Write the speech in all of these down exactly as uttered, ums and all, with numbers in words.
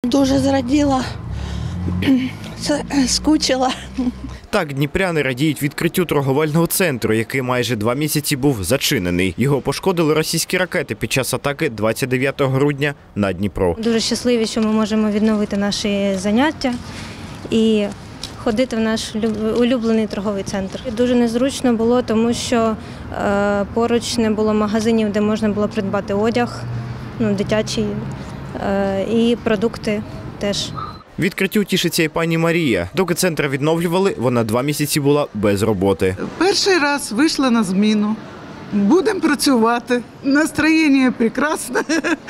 Дуже зраділа, скучила. Так дніпряни радіють відкриттю торговельного центру, який майже два місяці був зачинений. Його пошкодили російські ракети під час атаки двадцять дев'ятого грудня на Дніпро. Дуже щасливі, що ми можемо відновити наші заняття і ходити в наш улюблений торговий центр. Дуже незручно було, тому що е, поруч не було магазинів, де можна було придбати одяг, ну, дитячий, е, і продукти теж. Відкриттю тішиться і пані Марія. Доки центр відновлювали, вона два місяці була без роботи. Перший раз вийшла на зміну. Будемо працювати. Настроєння прекрасне.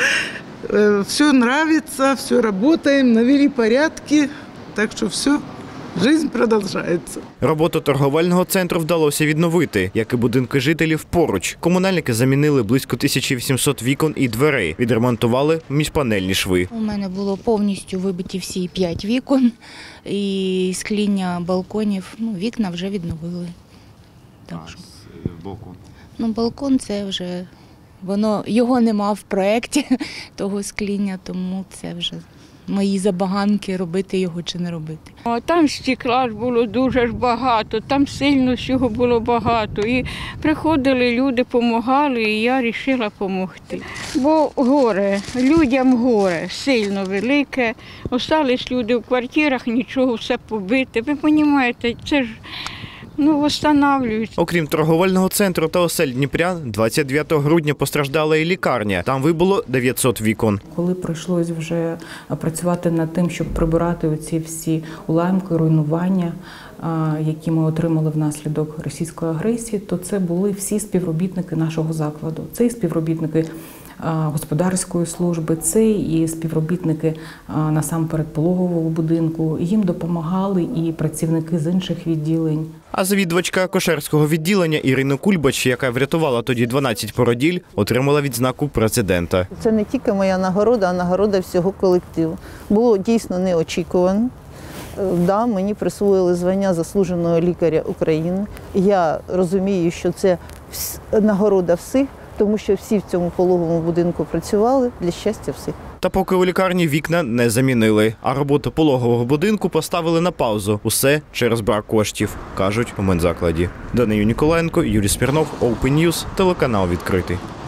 Все подобається, все працюємо, навели порядки. Так що все. Життя продовжується. Роботу торговельного центру вдалося відновити, як і будинки жителів поруч. Комунальники замінили близько тисячі вісімсот вікон і дверей, відремонтували міжпанельні шви. У мене було повністю вибиті всі п'ять вікон і скління балконів. Ну, вікна вже відновили. Так що. Балкон? Ну, балкон це вже, воно, його нема в проєкті того скління, тому це вже мої забаганки, робити його чи не робити. Там стекла ж було дуже ж багато, там сильно всього було багато. І приходили люди, допомагали, і я вирішила допомогти. Бо горе, людям горе, сильно велике. Остались люди в квартирах, нічого, все побите. Ви розумієте, це ж ну, встановлюють. Окрім торговельного центру та осель дніпрян, двадцять дев'ятого грудня постраждала і лікарня. Там вибуло дев'ятсот вікон. Коли прийшлось вже працювати над тим, щоб прибирати оці всі уламки, руйнування, які ми отримали внаслідок російської агресії, то це були всі співробітники нашого закладу. Це і співробітники господарської служби, це і співробітники насамперед пологового будинку. Їм допомагали і працівники з інших відділень. А завідувачка акушерського відділення Ірина Кульбач, яка врятувала тоді дванадцять породіль, отримала відзнаку президента. Це не тільки моя нагорода, а нагорода всього колективу. Було дійсно неочікувано. Да, мені присвоїли звання заслуженого лікаря України. Я розумію, що це нагорода всіх, тому що всі в цьому пологовому будинку працювали для щастя всіх. Та поки у лікарні вікна не замінили, а роботу пологового будинку поставили на паузу. Усе через брак коштів, кажуть у медзакладі. Данию Ніколаєнко, Юрій Смірнов, Open News, телеканал «Відкритий».